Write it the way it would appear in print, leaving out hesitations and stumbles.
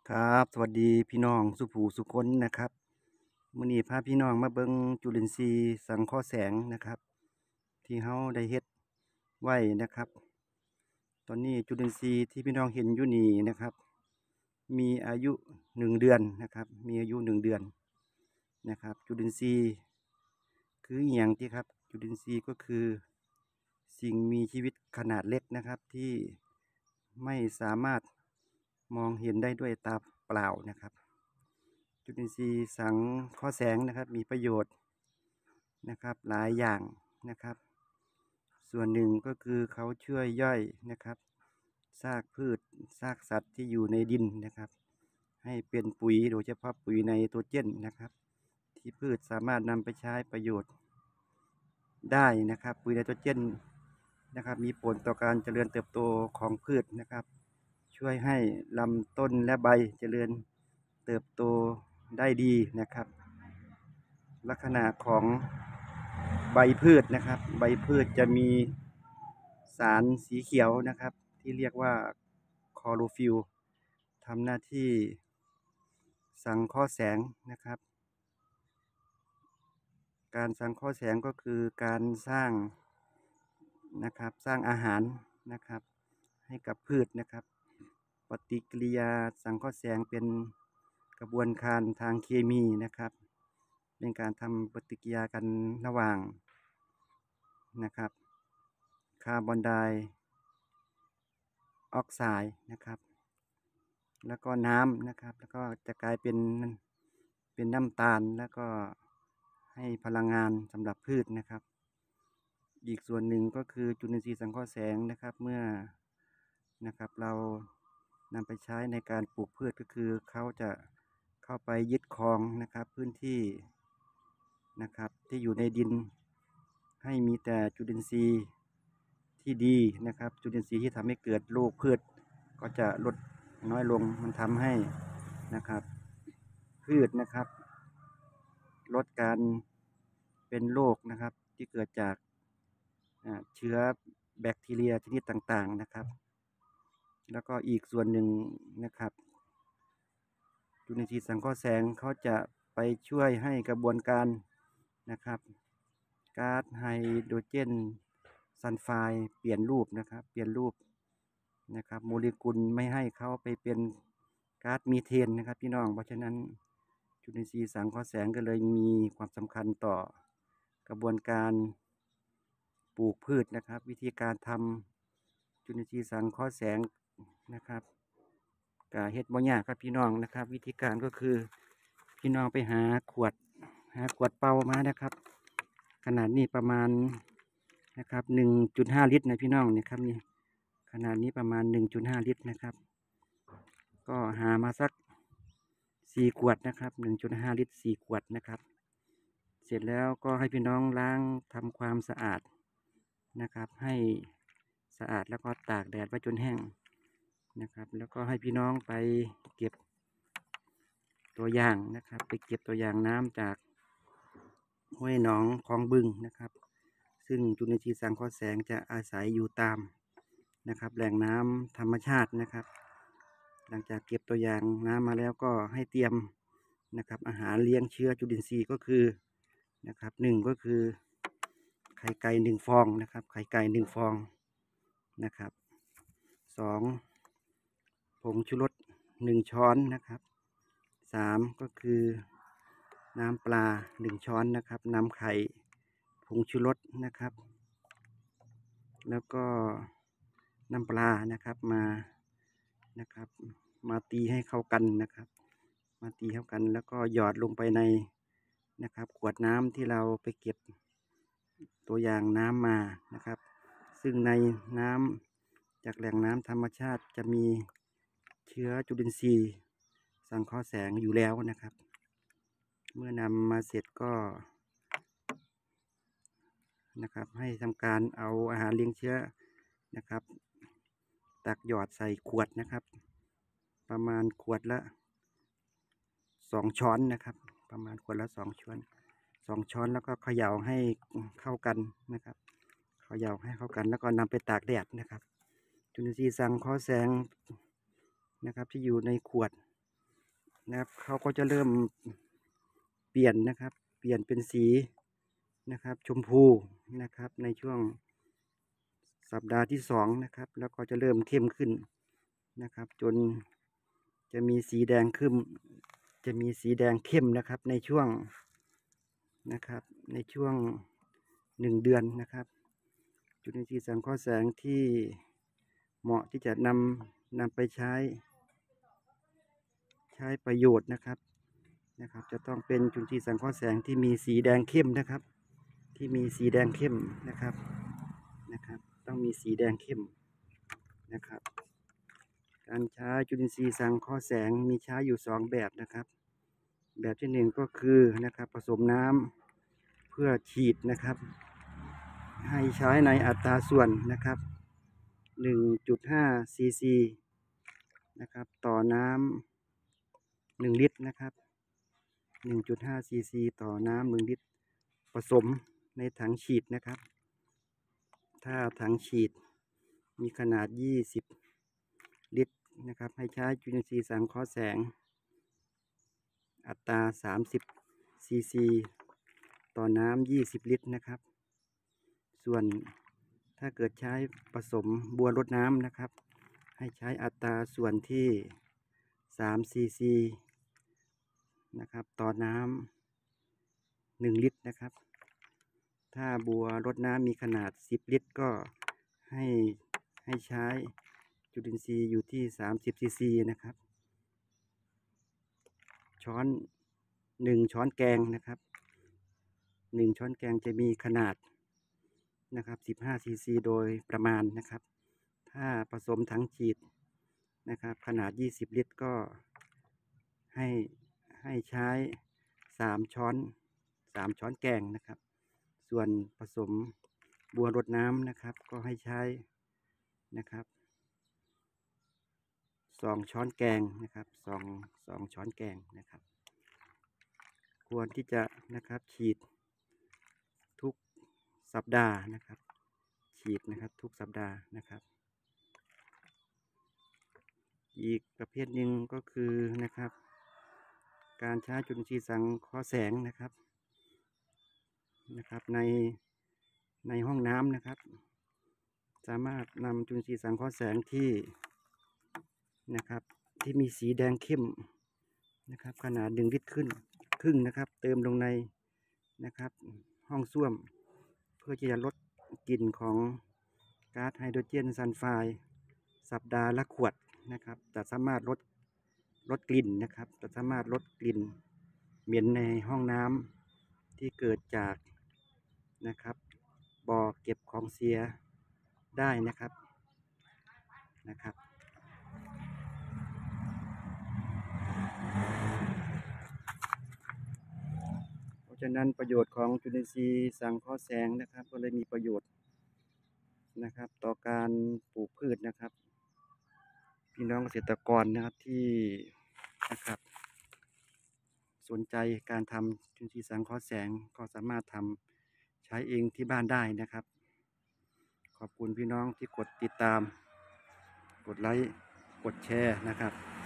ครับสวัสดีพี่น้องสุภูสุคนนะครับมื้อนี้พาพี่น้องมาเบิ่งจุลินทรีย์สังเคราะห์แสงนะครับที่เฮาได้เฮ็ดไว้นะครับตอนนี้จุลินทรีย์ที่พี่น้องเห็นอยู่นี่นะครับมีอายุ1 เดือนนะครับมีอายุ1 เดือนนะครับจุลินทรีย์คืออหยังที่ครับจุลินทรีย์ก็คือสิ่งมีชีวิตขนาดเล็กนะครับที่ไม่สามารถมองเห็นได้ด้วยตาเปล่านะครับ จุลินทรีย์สังเคราะห์แสงนะครับมีประโยชน์นะครับหลายอย่างนะครับส่วนหนึ่งก็คือเขาช่วยย่อยนะครับซากพืชซากสัตว์ที่อยู่ในดินนะครับให้เป็นปุ๋ยโดยเฉพาะปุ๋ยไนโตรเจนนะครับที่พืชสามารถนำไปใช้ประโยชน์ได้นะครับปุ๋ยไนโตรเจนนะครับมีผลต่อการเจริญเติบโตของพืชนะครับช่วยให้ลำต้นและใบเจริญเติบโตได้ดีนะครับ ลักษณะของใบพืชนะครับใบพืชจะมีสารสีเขียวนะครับที่เรียกว่าคลอโรฟิลล์ทำหน้าที่สังเคราะห์แสงนะครับการสังเคราะห์แสงก็คือการสร้างนะครับสร้างอาหารนะครับให้กับพืชนะครับปฏิกิริยาสังเคราะห์แสงเป็นกระบวนการทางเคมีนะครับเป็นการทำปฏิกิริยากันระหว่างนะครับคาร์บอนไดออกไซด์นะครับแล้วก็น้ำนะครับแล้วก็จะกลายเป็นน้ำตาลแล้วก็ให้พลังงานสำหรับพืชนะครับอีกส่วนหนึ่งก็คือจุลินทรีย์สังเคราะห์แสงนะครับเมื่อนะครับเรานำไปใช้ในการปลูกพืชก็คือเขาจะเข้าไปยึดครองนะครับพื้นที่นะครับที่อยู่ในดินให้มีแต่จุลินทรีย์ที่ดีนะครับจุลินทรีย์ที่ทำให้เกิดโรคพืชก็จะลดน้อยลงมันทำให้นะครับพืชนะครับลดการเป็นโรคนะครับที่เกิดจากเชื้อแบคทีเรียชนิดต่างๆนะครับแล้วก็อีกส่วนหนึ่งนะครับจุลินทรีย์สังเคราะห์แสงเขาจะไปช่วยให้กระบวนการนะครับก๊าซไฮโดรเจนซัลไฟด์เปลี่ยนรูปนะครับเปลี่ยนรูปนะครับโมเลกุลไม่ให้เขาไปเป็นก๊าซมีเทนนะครับพี่น้องเพราะฉะนั้นจุลินทรีย์สังเคราะห์แสงก็เลยมีความสำคัญต่อกระบวนการปลูกพืชนะครับวิธีการทำจุลินทรีย์สังเคราะห์แสงนะครับกาเฮ็ดบ่ยากครับพี่น้องนะครับวิธีการก็คือพี่น้องไปหาขวดเปล่ามานะครับขนาดนี้ประมาณนะครับ1.5 ลิตรนะพี่น้องเนี่ยครับนี่ขนาดนี้ประมาณ1.5 ลิตรนะครับก็หามาสัก4 ขวดนะครับ1.5 ลิตร4 ขวดนะครับเสร็จแล้วก็ให้พี่น้องล้างทำความสะอาดนะครับให้สะอาดแล้วก็ตากแดดไว้จนแห้งนะครับแล้วก็ให้พี่น้องไปเก็บตัวอย่างนะครับไปเก็บตัวอย่างน้ำจากห้วยหนองคลองบึงนะครับซึ่งจุลินทรีย์สังเคราะห์แสงจะอาศัยอยู่ตามนะครับแหล่งน้ำธรรมชาตินะครับหลังจากเก็บตัวอย่างน้ำมาแล้วก็ให้เตรียมนะครับอาหารเลี้ยงเชื้อจุลินทรีย์ก็คือนะครับ1ก็คือไข่ไก่1 ฟองนะครับไข่ไก่1 ฟองนะครับ2ผงชูรส1 ช้อนนะครับ3ก็คือน้ำปลา1 ช้อนนะครับน้ำไข่ผงชูรสนะครับแล้วก็น้ำปลานะครับนะครับมาตีให้เข้ากันนะครับมาตีเข้ากันแล้วก็หยอดลงไปในนะครับขวดน้ำที่เราไปเก็บตัวอย่างน้ำมานะครับซึ่งในน้ำจากแหล่งน้ำธรรมชาติจะมีเชื้อจุลินทรีย์สังเคราะห์แสงอยู่แล้วนะครับเมื่อนำมาเสร็จก็นะครับให้ทำการเอาอาหารเลี้ยงเชื้อนะครับตักหยอดใส่ขวดนะครับประมาณขวดละ2 ช้อนนะครับประมาณขวดละ2 ช้อนแล้วก็เขย่าให้เข้ากันนะครับเขย่าให้เข้ากันแล้วก็นำไปตากแดดนะครับจุลินทรีย์สังเคราะห์แสงนะครับที่อยู่ในขวดนะครับเขาก็จะเริ่มเปลี่ยนนะครับเปลี่ยนเป็นสีนะครับชมพูนะครับในช่วงสัปดาห์ที่2นะครับแล้วก็จะเริ่มเข้มขึ้นนะครับจนจะมีสีแดงขึ้นจะมีสีแดงเข้มนะครับในช่วงนะครับในช่วง1 เดือนนะครับจุลินทรีย์สังเคราะห์แสงที่เหมาะที่จะนำไปใช้ประโยชน์นะครับจะต้องเป็นจุลินทรีย์สังเคราะห์แสงที่มีสีแดงเข้มนะครับที่มีสีแดงเข้มนะครับต้องมีสีแดงเข้มนะครับการใช้จุลินทรีย์สังเคราะห์แสงมีใช้อยู่2แบบนะครับแบบที่1ก็คือนะครับผสมน้ำเพื่อฉีดนะครับให้ใช้ในอัตราส่วนนะครับ 1.5 ซีซีนะครับต่อน้ำ1 ลิตรนะครับ 1.5 ซีซีต่อน้ำ1 ลิตรผสมในถังฉีดนะครับถ้าถังฉีดมีขนาด20 ลิตรนะครับให้ใช้จุลินทรีย์สังเคราะห์แสงอัตรา30 ซีซีต่อน้ำ20 ลิตรนะครับส่วนถ้าเกิดใช้ผสมบัวรดน้ำนะครับให้ใช้อัตราส่วนที่3 ซีซีนะครับต่อน้ำ1 ลิตรนะครับถ้าบัวรดน้ำมีขนาด10 ลิตรก็ให้ใช้จุลินทรีย์อยู่ที่30 ซีซีนะครับ1 ช้อนแกงนะครับ1 ช้อนแกงจะมีขนาดนะครับ15 ซีซีโดยประมาณนะครับถ้าผสมถังฉีดนะครับขนาด20 ลิตรก็ให้ใช้3 ช้อนแกงนะครับส่วนผสมบัวรดน้ำนะครับก็ให้ใช้นะครับ2 ช้อนแกงนะครับ2 ช้อนแกงนะครับควรที่จะนะครับฉีดทุกสัปดาห์นะครับฉีดนะครับทุกสัปดาห์นะครับอีกประเภทหนึ่งก็คือนะครับการใช้จุลินทรีย์สังเคราะห์แสงนะครับในห้องน้ำนะครับสามารถนำจุลินทรีย์สังเคราะห์แสงที่นะครับที่มีสีแดงเข้มนะครับขนาด1 ลิตรครึ่งนะครับเติมลงในนะครับห้องส้วมเพื่อที่จะลดกลิ่นของก๊าซไฮโดรเจนซัลไฟด์สัปดาห์ละขวดนะครับจะสามารถลดกลิ่นนะครับจะสามารถลดกลิ่นเหม็นในห้องน้ำที่เกิดจากนะครับบ่อเก็บของเสียได้นะครับเพราะฉะนั้นประโยชน์ของจุลินทรีย์สังเคราะห์แสงนะครับก็เลยมีประโยชน์นะครับต่อการปลูกพืชนะครับพี่น้องเกษตรกรนะครับที่นะครับสนใจการทำจุลินทรีย์สังเคราะห์แสงก็สามารถทำใช้เองที่บ้านได้นะครับขอบคุณพี่น้องที่กดติดตามกดไลค์กดแชร์นะครับ